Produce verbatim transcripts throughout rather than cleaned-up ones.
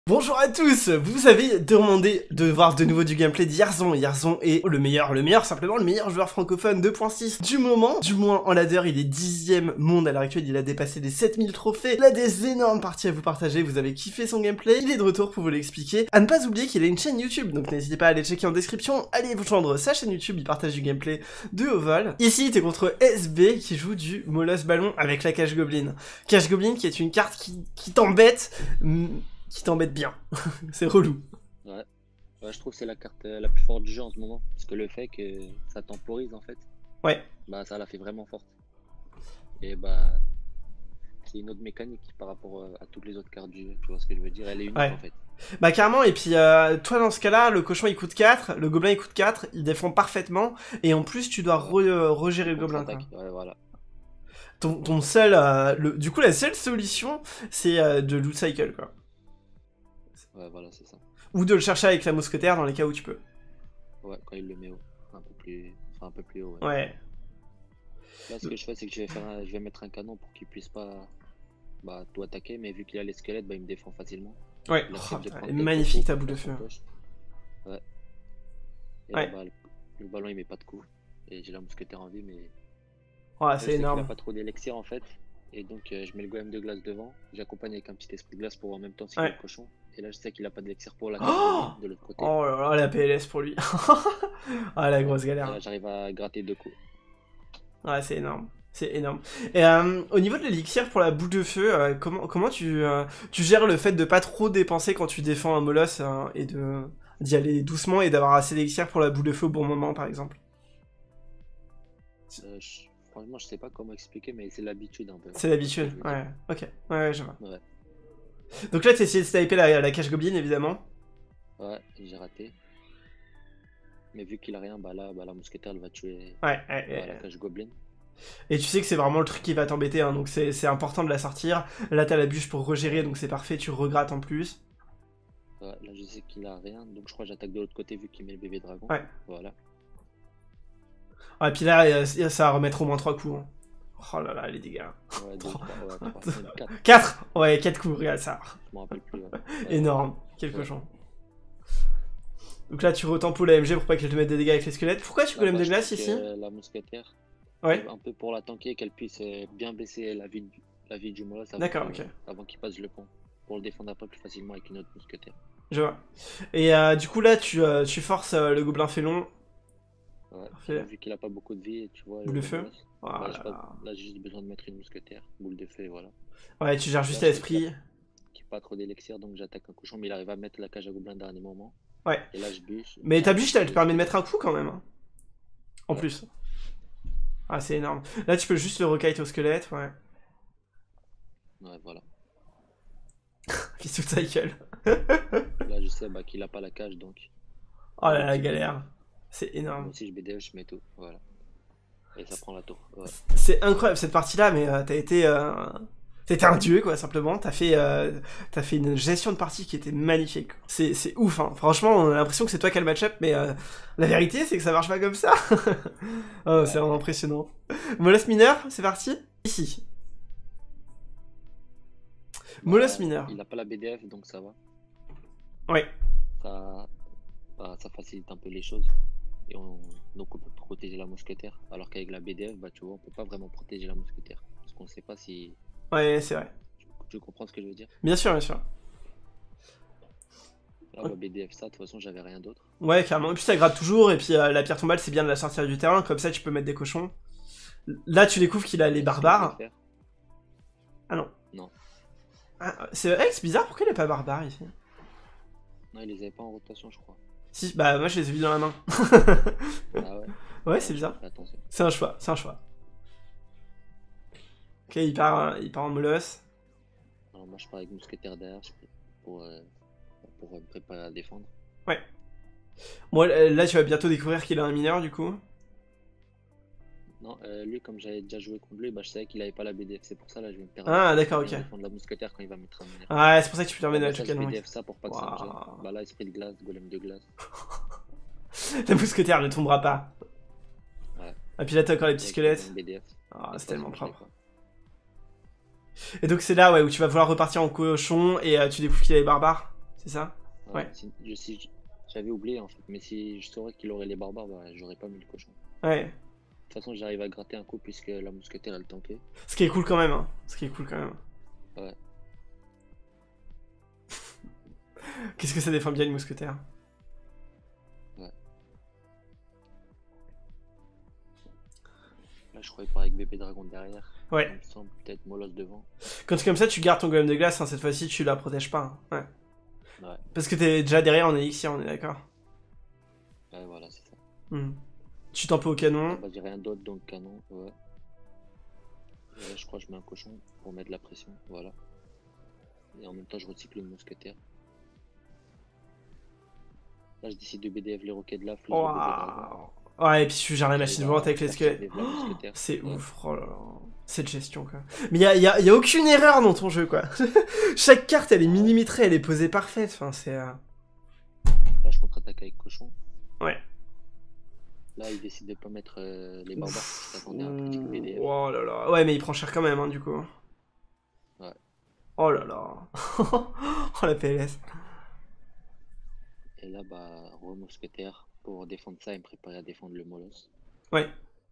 Bonjour à tous. Vous avez demandé de voir de nouveau du gameplay d'Yarzon. Yarzon est le meilleur, le meilleur, simplement le meilleur joueur francophone deux point six du moment. Du moins en ladder, il est dixième monde à l'heure actuelle, il a dépassé les sept mille trophées. Il a des énormes parties à vous partager, vous avez kiffé son gameplay. Il est de retour pour vous l'expliquer. À ne pas oublier qu'il a une chaîne YouTube, donc n'hésitez pas à aller checker en description. Allez vous joindre sa chaîne YouTube, il partage du gameplay de haut vol. Ici, t'es contre S B qui joue du Molosse Ballon avec la Cache Goblin. Cache Goblin qui est une carte qui, qui t'embête... qui t'embête bien. C'est relou. Ouais. Ouais, je trouve que c'est la carte euh, la plus forte du jeu en ce moment. Parce que le fait que ça temporise en fait, Ouais. bah ça la fait vraiment forte. Et bah c'est une autre mécanique par rapport euh, à toutes les autres cartes du jeu. Tu vois ce que je veux dire? Elle est unique Ouais. en fait. Bah carrément, et puis euh, toi dans ce cas-là, le cochon il coûte quatre, le gobelin il coûte quatre, il défend parfaitement, et en plus tu dois re, euh, regérer le gobelin. Quoi. Ouais, voilà. Ton, ton seul... Euh, le, du coup la seule solution, c'est euh, de loot cycle quoi. Ouais, voilà, c'est ça. Ou de le chercher avec la mousquetaire dans les cas où tu peux. Ouais, quand il le met haut. Un peu plus, enfin, un peu plus haut. Ouais. Ouais. Là, ce que je fais, c'est que je vais, faire un... je vais mettre un canon pour qu'il puisse pas bah, tout attaquer, mais vu qu'il a les squelettes, bah, il me défend facilement. Ouais, oh, elle est magnifique ta boule de feu. Ouais. Et ouais. Là, bah, le... le ballon il met pas de coup. Et j'ai la mousquetaire en vie, mais. Ouais, c'est énorme. Il a pas trop d'élixir en fait. Et donc euh, je mets le golem de glace devant. J'accompagne avec un petit esprit de glace pour en même temps s'il ouais. le cochon. Et là je sais qu'il a pas d'élixir pour la oh de l'autre côté. Oh là là, la P L S pour lui. Ah la grosse galère. J'arrive à gratter deux coups. Ouais, c'est énorme. C'est énorme. Et euh, au niveau de l'élixir pour la boule de feu, euh, comment, comment tu, euh, tu gères le fait de pas trop dépenser quand tu défends un molosse euh, et de d'y aller doucement et d'avoir assez d'élixir pour la boule de feu au bon moment par exemple? euh, je... Franchement, je sais pas comment expliquer, mais c'est l'habitude un peu. C'est l'habitude, ouais, ok. Ouais, ouais, je vois. Ouais. Donc là, t'as essayé de sniper la, la Cache Goblin, évidemment. Ouais, j'ai raté. Mais vu qu'il a rien, bah là, bah la mousquetaire, elle va tuer ouais, ouais, bah, ouais. la Cache Goblin. Et tu sais que c'est vraiment le truc qui va t'embêter, hein, donc c'est important de la sortir. Là, t'as la bûche pour regérer, donc c'est parfait, tu regrattes en plus. Ouais, là, je sais qu'il a rien, donc je crois que j'attaque de l'autre côté vu qu'il met le bébé dragon. Ouais. Voilà. Ouais, et puis là, ça va remettre au moins trois coups. Hein. Oh là là, les dégâts. Ouais, deux, trois, ouais, trois, quatre. Ouais, quatre coups, regarde ça. Je m'en rappelle plus. Ouais. Ouais, énorme, quel ouais. cochon. Donc là, tu retempo la M G pour pas qu'elle te mette des dégâts avec les squelettes. Pourquoi tu golem bah, de glace ici? La mousquetaire. Ouais. Un peu pour la tanker, qu'elle puisse bien baisser la vie, la vie du molosse D'accord, ok. Avant qu'il passe le pont. Pour le défendre après plus facilement avec une autre mousquetaire. Je vois. Et euh, du coup, là, tu, euh, tu forces euh, le gobelin félon. Ouais, vu qu'il a pas beaucoup de vie, tu vois. Boule de feu. Voilà. Bah, pas... Là, j'ai juste besoin de mettre une mousquetaire. Boule de feu, et voilà. Ouais, tu gères juste à l'esprit. Qui pas trop d'élixir, donc j'attaque un cochon, mais il arrive à mettre la cage à gobelin dernier moment. Ouais. Et là, je bûche. Mais ta bûche, elle te permet de mettre un coup quand même. Hein. En ouais. plus. Ah, c'est énorme. Là, tu peux juste le rekite au squelette, ouais. Ouais, voilà. Qui sous ta gueule. Là, je sais bah, qu'il a pas la cage, donc. Oh là, la galère. C'est énorme. Moi, si je B D H, je mets tout, voilà. Et ça prend la tour. Ouais. C'est incroyable cette partie-là, mais euh, t'as été... Euh... T'as été un dieu, quoi, simplement. T'as fait, euh... t'as fait une gestion de partie qui était magnifique. C'est ouf, hein. Franchement, on a l'impression que c'est toi qui as le match-up, mais euh, la vérité, c'est que ça marche pas comme ça. Oh, ouais. C'est vraiment impressionnant. Molosse mineur, c'est parti. Ici. Molosse bah, mineur. Il a pas la B D F, donc ça va. Ouais. Ça, bah, ça facilite un peu les choses. Et on... donc on peut protéger la mousquetaire. Alors qu'avec la B D F, bah tu vois, on peut pas vraiment protéger la mousquetaire. Parce qu'on sait pas si... Ouais, c'est vrai. Tu, tu comprends ce que je veux dire? Bien sûr, bien sûr. Là, ouais. B D F ça, de toute façon, j'avais rien d'autre. Ouais, carrément. Et puis ça gratte toujours, et puis euh, la pierre tombale, c'est bien de la sortir du terrain, comme ça tu peux mettre des cochons. Là, tu découvres qu'il a les barbares. Ah non. Non. Ah, c'est hey, bizarre, pourquoi il est pas barbare ici? Non, il les avait pas en rotation, je crois. Si, bah moi je les ai vus dans la main. Ah ouais. Ouais, c'est bizarre. C'est un choix, c'est un choix. Ok, il part, il part en molosse. Alors moi je pars avec mousquetaire derrière pour, euh, pour me préparer à défendre. Ouais. Moi bon, là tu vas bientôt découvrir qu'il a un mineur du coup. Non, euh, lui comme j'avais déjà joué contre lui, bah, je savais qu'il avait pas la B D F, c'est pour ça là je vais me permettre ah, d'accord, ok. de défendre la mousquetaire quand il va mettre un mineur. Ah ouais, c'est pour ça que tu peux permettre de mettre le canon. Je B D F ça pour pas que wow. ça me gêne. Bah là esprit de glace, golem de glace. La mousquetaire ne tombera pas. Ouais. Et puis là t'as encore les petits squelettes. Ah, c'est tellement propre. Et donc c'est là ouais où tu vas vouloir repartir en cochon et euh, tu découvres qu'il a les barbares. c'est ça? Ouais, Ouais. si, je, si j'avais oublié en fait, mais si je saurais qu'il aurait les barbares, bah j'aurais pas mis le cochon. Ouais. De toute façon, j'arrive à gratter un coup puisque la mousquetaire elle tankait. Ce qui est cool quand même, hein. Ce qui est cool quand même. Ouais. Qu'est-ce que ça défend bien une mousquetaire? Ouais. Là, je croyais pas avec bébé dragon derrière. Ouais. Il me semble peut-être molosse devant. Quand c'est comme ça, tu gardes ton golem de glace, hein. Cette fois-ci, tu la protèges pas. Hein. Ouais. Ouais. Parce que t'es déjà derrière en élixir, on est d'accord? Ouais, voilà, c'est ça. Hmm. Tu t'en peux au canon. Bah, j'ai rien d'autre donc canon, ouais. Et là, je crois que je mets un cochon pour mettre de la pression, voilà. Et en même temps, je recycle le mousquetaire. Là, je décide de B D F les roquettes de la flèche. Wow. Ouais, et puis tu gères la machine volante avec les squelettes. Oh, c'est ouais. ouf, oh là là. Cette gestion, quoi. Mais y'a y a, y a aucune erreur dans ton jeu, quoi. Chaque carte, elle est millimétrée, elle est posée parfaite. Enfin, c'est... Euh... Là, je contre-attaque avec cochon. Ouais. Là, il décide de pas mettre euh, les barbares. Je t'attendais un petit B D F. Oh là là. Ouais, mais il prend cher quand même, hein, du coup. Ouais. Oh là là. Oh, la P L S. Et là, bah, re-mousquetaire pour défendre ça et me préparer à défendre le molosse. Ouais.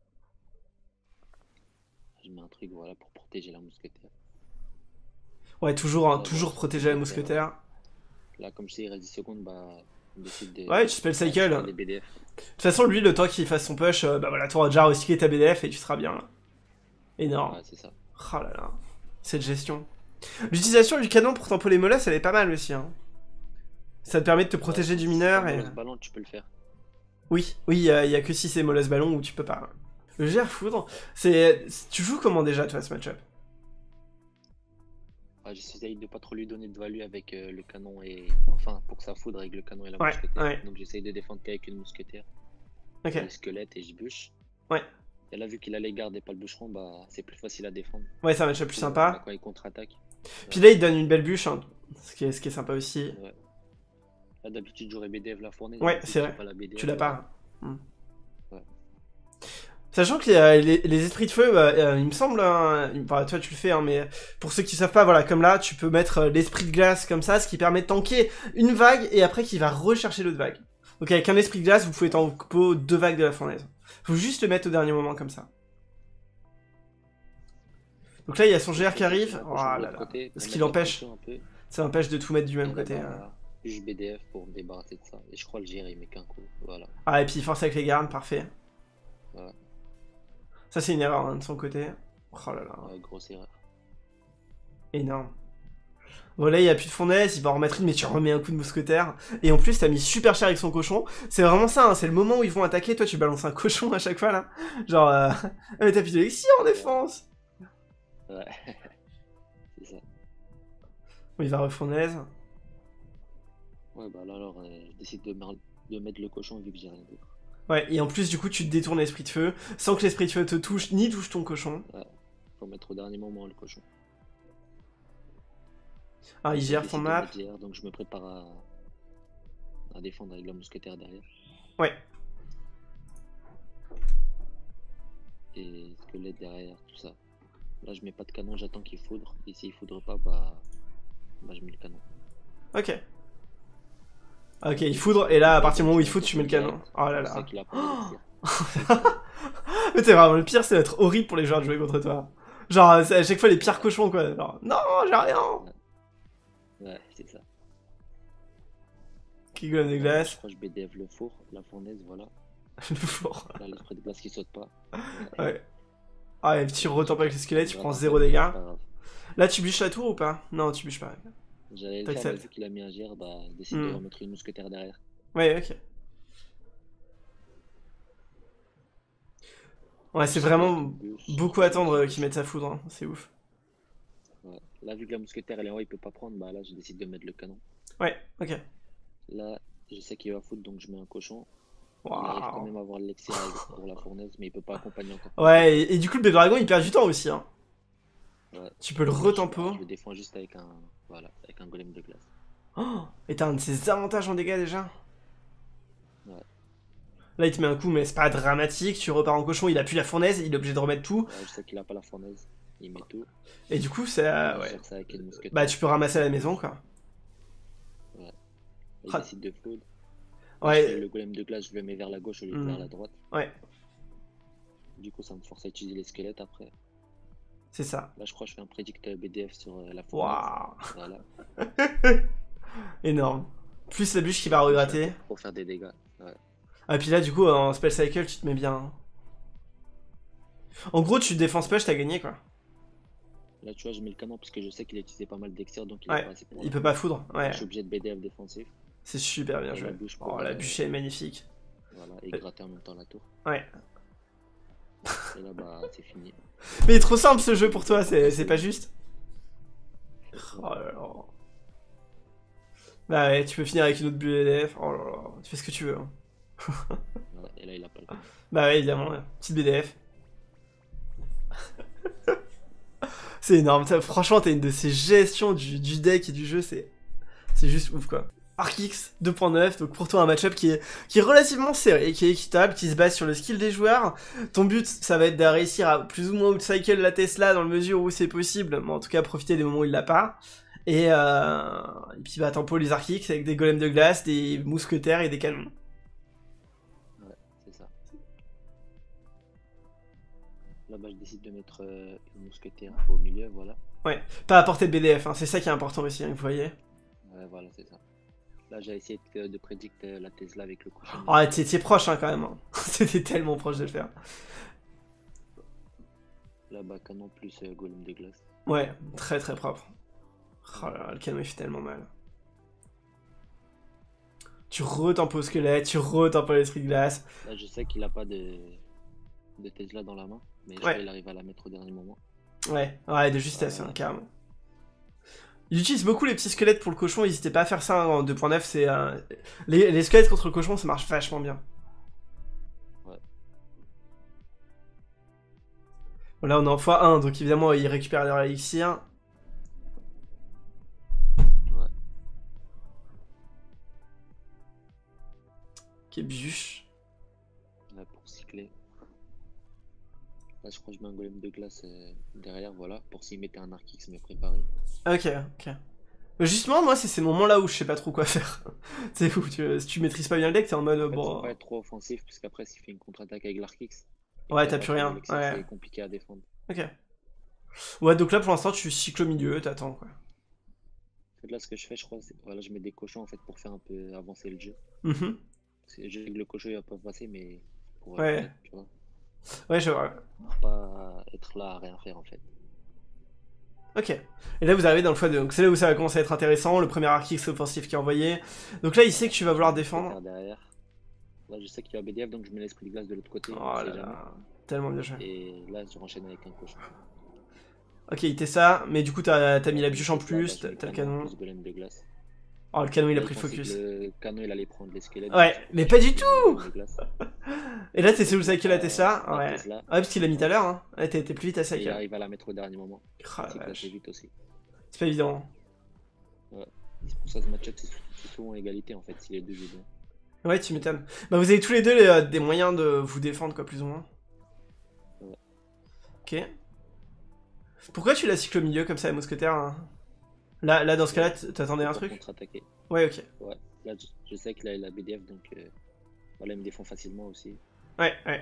Je mets un truc, voilà, pour protéger la mousquetaire. Ouais, toujours, hein, là, toujours bah, protéger la mousquetaire. Là, comme je sais, il reste dix secondes, bah, on décide de... Ouais, tu spell cycle. Des B D F. De toute façon, lui, le temps qu'il fasse son push, euh, bah voilà, tu auras déjà recyclé ta B D F et tu seras bien, là. Énorme. Ouais, c'est ça. Oh là là. Cette gestion. L'utilisation du canon pour tamponner les molosses, elle est pas mal aussi, hein. Ça te permet de te protéger ouais, du mineur et... Molosse ballon, tu peux le faire. Oui, oui, il y, y a que si c'est molosse ballon où tu peux pas. Le G R foudre, c'est... Tu joues comment déjà, toi, ce match-up? Ah, j'essaye de pas trop lui donner de value avec euh, le canon et... Enfin, pour que ça foudre avec le canon et la Ouais, mousquetaire. ouais. Donc j'essaye de défendre qu'avec une mousquetaire. Ok. Le squelette et je bûche. Ouais. Et là, vu qu'il a les gardes et pas le bûcheron, bah c'est plus facile à défendre. Ouais, c'est un match-up plus sympa. Là, quand il contre-attaque. Puis là, il te donne une belle bûche, hein, ce, qui est, ce qui est sympa aussi. Ouais. Là, d'habitude, j'aurais B D F la fournaise. Ouais, c'est vrai. Pas la B D F, Tu l'as ouais. pas. Hmm. Ouais. Sachant que les, les, les esprits de feu, bah, euh, il me semble, hein, bah, toi tu le fais, hein, mais pour ceux qui savent pas, voilà, comme là, tu peux mettre euh, l'esprit de glace comme ça, ce qui permet de tanker une vague et après qu'il va rechercher l'autre vague. Donc avec un esprit de glace, vous pouvez tanker deux vagues de la fournaise. Faut juste le mettre au dernier moment comme ça. Donc là, il y a son G R qui arrive. Oh là là. Ce qui l'empêche, ça l'empêche de tout mettre du même côté. Hein. Puis B D F pour me débarrasser de ça. Et je crois le G R, il met qu'un coup. Voilà. Ah, et puis force avec les gardes, parfait. Ouais. Ça, c'est une erreur hein, de son côté. Oh là là. Ouais, grosse erreur. Énorme. Bon, là, il n'y a plus de fournaise, il va en remettre une, mais tu remets un coup de mousquetaire. Et en plus, t'as mis super cher avec son cochon. C'est vraiment ça, hein, c'est le moment où ils vont attaquer. Toi, tu balances un cochon à chaque fois, là. Genre, euh... ah, mais t'as plus d'élixir en défense. Ouais. C'est ça. Bon, il va refournaise. Ouais, bah là, alors, euh, je décide de, de mettre le cochon vu que j'ai rien d'autre. Ouais, et en plus, du coup, tu te détournes l'esprit de feu, sans que l'esprit de feu te touche, ni touche ton cochon. Ouais, faut mettre au dernier moment le cochon. Ah, il gère son map. G R, donc je me prépare à... à défendre avec la mousquetaire derrière. Ouais. Et squelette derrière, tout ça. Là, je mets pas de canon, j'attends qu'il foudre. Et s'il foudre pas, bah... bah je mets le canon. Ok. Ok, il foudre, et là, à partir du moment où il foudre, tu mets le canon. Oh là là. Mais c'est vraiment le pire, c'est d'être horrible pour les joueurs de jouer contre toi. Genre, c'est à chaque fois les pires cochons, quoi. Genre, non, j'ai rien. Ouais, c'est ça. Qui golem de glace. Je crois que je B D F le four, la fournaise, voilà. Le four. Là, l'esprit de glace qui saute pas. Ouais. Ah, et tu retempes avec les squelettes, tu prends zéro dégâts. Là, tu bûches la tour ou pas? Non, tu bûches pas. J'allais le faire, vu qu'il a mis un G R, bah, décide mm. de remettre une mousquetaire derrière. Ouais, ok. Ouais, c'est vraiment beaucoup attendre qu'il mette sa foudre, hein. C'est ouf. Ouais. Là, vu que la mousquetaire elle est en haut, il peut pas prendre, bah là, je décide de mettre le canon. Ouais, ok. Là, je sais qu'il va foutre, donc je mets un cochon. Wow. Il arrive quand même à avoir l'élixir pour la fournaise, mais il peut pas accompagner encore. Ouais, et, et du coup, le bébé dragon, il perd du temps aussi, hein. Ouais. Tu peux le retempo. Je le défends juste avec un, voilà, avec un golem de glace. Oh, et t'as un de ses avantages en dégâts déjà. Ouais. Là, il te met un coup, mais c'est pas dramatique. Tu repars en cochon, il a plus la fournaise, il est obligé de remettre tout. Ouais, je sais qu'il a pas la fournaise, il met tout. Et du coup, c'est. Euh, ouais. Ça avec une bah, tu peux ramasser à la maison, quoi. Ouais. il Ah. décide de fold. Ouais. Le golem de glace, je le mets vers la gauche au lieu de Hmm. vers la droite. Ouais, Du coup, ça me force à utiliser les squelettes après. c'est ça. Là, je crois que je fais un predict B D F sur euh, la fournaise. Waouh. Voilà. Énorme. Plus la bûche qui va regratter. Pour faire des dégâts. Ouais. Ah, et puis là, du coup, en spell cycle, tu te mets bien. hein. En gros, tu défenses push, t'as gagné quoi. Là, tu vois, je mets le canon parce que je sais qu'il a utilisé pas mal d'exir, donc il Ouais, est pas assez pour il la- peut pas foudre. Ouais, Je suis obligé de B D F défensif. c'est super bien Et joué. la bûche pour, Oh, la euh, bûche est magnifique. Voilà, et gratter en même temps la tour. Ouais. Et là, bah, c'est fini. Mais il est trop simple ce jeu pour toi, c'est c'est pas juste. Oh là là. Bah ouais, tu peux finir avec une autre bulle B D F. Oh là là, tu fais ce que tu veux. hein. Voilà, et là, il a pas le temps. Bah ouais, évidemment, ouais. Petite B D F. C'est énorme, t'as- franchement, t'as une de ces gestions du, du deck et du jeu, c'est c'est juste ouf quoi. Arkix deux point neuf, donc pour toi un match-up qui est, qui est relativement serré, qui est équitable, qui se base sur le skill des joueurs. Ton but, ça va être de réussir à plus ou moins outcycle la Tesla dans la mesure où c'est possible, mais en tout cas profiter des moments où il l'a pas. Et, euh, et puis bah tempo les Arkix avec des golems de glace, des mousquetaires et des canons. Ouais, c'est ça. Là, bah, je décide de mettre euh, une mousquetaire au milieu, voilà. Ouais, pas à portée de B D F, hein. C'est ça qui est important aussi, hein, vous voyez. Ouais, voilà, c'est ça. Là, j'ai essayé de, de prédict euh, la Tesla avec le cochon. Oh, t'es t'es proche hein, quand même. hein. C'était tellement proche de le faire. Là, bah, canon plus euh, golem de glace. Ouais, très très propre. Oh là là, le canon il fait tellement mal. Tu retempo squelette, tu retempo l'esprit de glace. Là, je sais qu'il a pas de, de Tesla dans la main, mais je Ouais. crois qu'il arrive à la mettre au dernier moment. Ouais, ouais, de justesse, Ouais. hein, carrément. Il utilise beaucoup les petits squelettes pour le cochon, n'hésitez pas à faire ça hein, en deux point neuf, c'est... euh, Les, les squelettes contre le cochon, ça marche vachement bien. Ouais. Bon, là on est en fois un, donc évidemment il récupère leur élixir. Ouais. Qui est bûche. Là, pour cycler. Là, je crois que je mets un golem de glace euh, derrière, voilà, pour s'il mettait un Arkix, me préparer. Ok, ok. Mais justement, moi, c'est ces moments-là où je sais pas trop quoi faire. C'est fou, tu, si tu maîtrises pas bien le deck, t'es en mode, En fait, bon... faut pas être trop offensif, parce qu'après, s'il fait une contre-attaque avec l'Arkix, Ouais, t'as plus rien, ouais. c'est compliqué à défendre. Ok. Ouais, donc là, pour l'instant, tu cycles au milieu, t'attends, quoi. En fait, là, ce que je fais, je crois, c'est voilà, je mets des cochons, en fait, pour faire un peu avancer le jeu. Mhm. Parce que je sais que le cochon, il va pas passer, mais pour, Ouais. euh, tu vois, Ouais, je vois. pour pas être là à rien faire, en fait. Ok. Et là, vous arrivez dans le fois deux. Donc c'est là où ça va commencer à être intéressant. Le premier Arkix offensif qui est envoyé. Donc là, il sait que tu vas vouloir défendre. Faire derrière. Là, je sais qu'il y a B D F, donc je mets l'esprit de glace de l'autre côté. Oh on là sait jamais. là. Tellement bien joué. Et là, je renchaîne avec un cochon. Ok, il était ça. Mais du coup, t'as t'as mis la bûche en Là, bah, plus. je T'as mets t'as le canon. plus golem de glace. Oh, le canon, il a Là, pris le pensais que focus. Le canon, il allait prendre les squelettes. Ouais, donc, mais je pas mets du le tout. golem de glace. Et là, t'es celui qui a la Euh, Tesla. la Ouais. Tesla. Ouais, parce qu'il l'a mis tout à l'heure. Hein. Ouais, t'as été plus vite à Et il cycle. arrive à la mettre au dernier moment. Ah, la C'est que là, vache. c'est vite aussi. C'est pas évident. C'est pour ça que ce match-up, c'est c'est souvent égalité en fait, si les deux jouent bien. Ouais, tu m'étonnes. Bah, vous avez tous les deux les, euh, des moyens de vous défendre, quoi, plus ou moins. Ouais. Ok. Pourquoi tu la cycles au milieu comme ça, les mousquetaires hein Là, là, dans ce cas-là, t'attendais un Pour truc contre-attaquer. Ouais, ok. Ouais, là, je, je sais qu'il a la B D F, donc euh, voilà, il me défend facilement aussi. Ouais, ouais.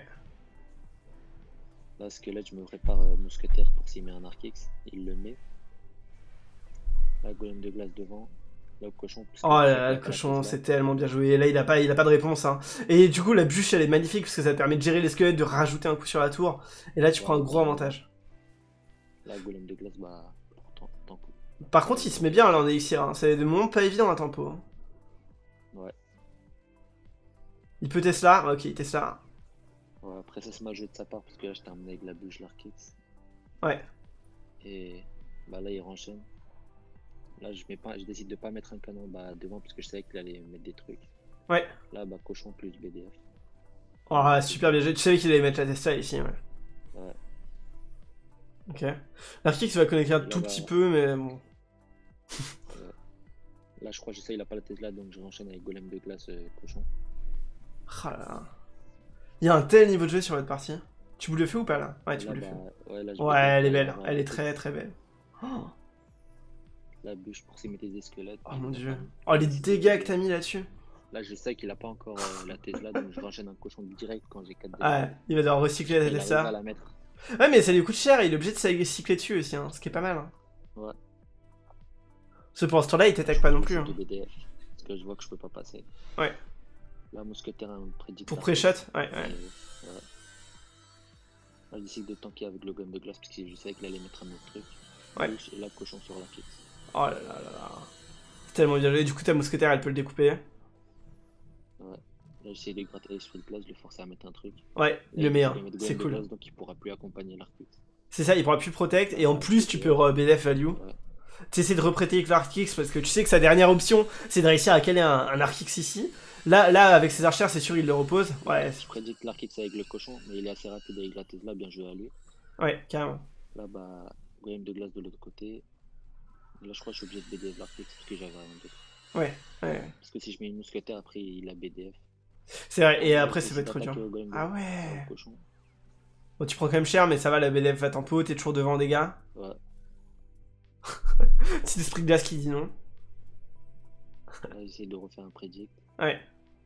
Là, squelette, je me prépare euh, mousquetaire pour s'il met un Arkix. Il le met. Là, golem de glace devant. Là, le cochon. parce que Oh je là sais là, qu'il a le pas la cochon, Tesla. c'est tellement bien joué. Là, il a pas, il a pas de réponse. Hein. Et du coup, la bûche, elle est magnifique parce que ça te permet de gérer les squelettes, de rajouter un coup sur la tour. Et là, tu prends un gros avantage. Là, golem de glace, bah, pourtant, tant coup. Par contre, il se met bien là en élixir. Hein. C'est des moments pas évidents à tempo. Hein. Ouais. Il peut Tesla. Ok, il Tesla. Ouais, après, ça, c'est mal joué de sa part, parce que là, je termine avec la bûche, l'Arkix. Ouais. Et bah là, il renchaîne. Là, je, mets pas, je décide de pas mettre un canon bah, devant, parce que je savais qu'il allait mettre des trucs. Ouais. Là, bah, cochon plus B D F. Oh, super bien joué. Tu savais qu'il allait mettre la Tesla ici. Ouais. Ouais. Ok. L'Arkix va connecter un Là, tout bah, petit peu, mais bon. euh, là, je crois que je sais, il a pas la Tesla, donc je renchaîne avec golem de glace euh, cochon. Ah là là. Il y a un tel niveau de jeu sur votre partie. Tu vous le fais ou pas là? Ouais, tu Là, vous le fais. bah, ouais, là, je Ouais, B D F, elle est là, belle. il va Elle est Arkix. très très belle. Oh. Là, La bûche pour s'imiter des squelettes. Oh mon dieu. Oh les dégâts que t'as mis là-dessus. Là, je sais qu'il a pas encore euh, la Tesla, donc je renchaîne un cochon direct quand j'ai quatre Ouais, il va devoir recycler la Il arrive Tesla. à la mettre. Ouais, mais ça lui coûte cher, il est obligé de se recycler dessus aussi, hein, ce qui est pas mal. Hein. Ouais. Ce pour ce temps-là, il t'attaque pas non plus. Hein. De B D F, parce que je vois que je peux pas passer. Ouais. Là, mousquetaire, un prédit. Pour pré-shot, ouais, ouais. Et, ouais. Là, j'essaie de tanker avec le gomme de glace, parce que je savais qu'il allait mettre un autre truc. Ouais. Et là, cochon sur la fixe. Oh là là là là. C'est tellement bien joué. Du coup, ta mousquetaire, elle peut le découper. Ouais. Là, j'essaie de gratter sur le place, de le forcer à mettre un truc. Ouais, Là, le meilleur. C'est cool. Glace, donc il pourra plus accompagner l'Arctix. C'est ça, il pourra plus protect, et en plus, tu peux re B D F value. Ouais. Tu essaies de reprêter avec l'Arctix, parce que tu sais que sa dernière option, c'est de réussir à caler un, un Arctix ici. Là, là, avec ses archères, c'est sûr, il le repose. Ouais. Je prédicte l'Arctix avec le cochon, mais il est assez rapide avec la Tesla, bien joué à lui. Ouais, carrément. Là, bah, golem de glace de l'autre côté. Là, je crois que je suis obligé de B D F l'Arctix, parce que j'avais rien d'autre. Ouais, ouais. Parce que si je mets une mousquetaire, après, il a B D F. C'est vrai, et après, ça va être trop dur. Ah ouais. Bon, tu prends quand même cher, mais ça va, la B D F va tempo, t'es toujours devant en dégâts. Ouais. C'est l'esprit de glace qui dit non. Là, j'essaie de refaire un prédict. Ouais.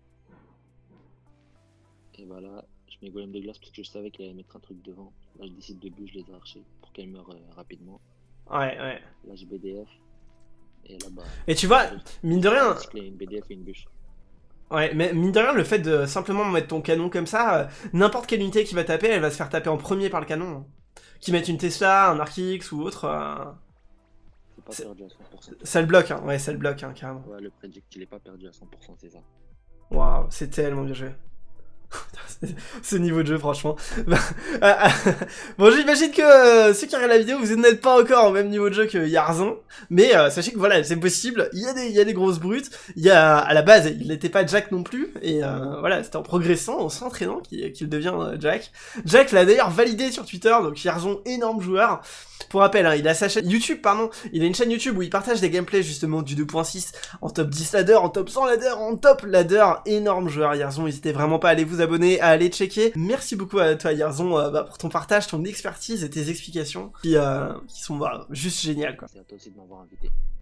Et voilà, je mets golem de glace parce que je savais qu'il allait mettre un truc devant. Là, je décide de bûche les archers pour qu'elle meure euh, rapidement. Ouais, ouais. Là, je B D F. Et là, bah. Et tu vois, mine de rien. Une B D F et une bûche. Ouais, mais mine de rien, le fait de simplement mettre ton canon comme ça, euh, n'importe quelle unité qui va taper, elle va se faire taper en premier par le canon. Qui mette une Tesla, un Arctix ou autre. Euh... C'est pas perdu à cent pour cent. Ça le bloque, hein. Ouais, ça le bloque, hein, carrément. Ouais, le prédict, il est pas perdu à cent pour cent, c'est ça. Waouh, c'est tellement bien joué. Ce niveau de jeu, franchement. Bon, j'imagine que euh, ceux qui regardent la vidéo, vous n'êtes pas encore au même niveau de jeu que Yarzon. Mais euh, sachez que voilà, c'est possible. Il y, a des, il y a des grosses brutes. Il y a, à la base, il n'était pas Jack non plus. Et euh, voilà, c'était en progressant, en s'entraînant qu'il qu'il devient euh, Jack. Jack l'a d'ailleurs validé sur Twitter. Donc Yarzon, énorme joueur. Pour rappel, hein, il a sa chaîne YouTube, pardon. Il a une chaîne YouTube où il partage des gameplays justement du deux point six en top dix ladder, en top cent ladder, en top ladder. Énorme joueur, Yarzon. N'hésitez vraiment pas à aller vous abonner, à aller checker. Merci beaucoup à toi, Yarzon, euh, bah, pour ton partage, ton expertise et tes explications qui, euh, qui sont bah, juste géniales, quoi. C'est à toi aussi de m'avoir invité.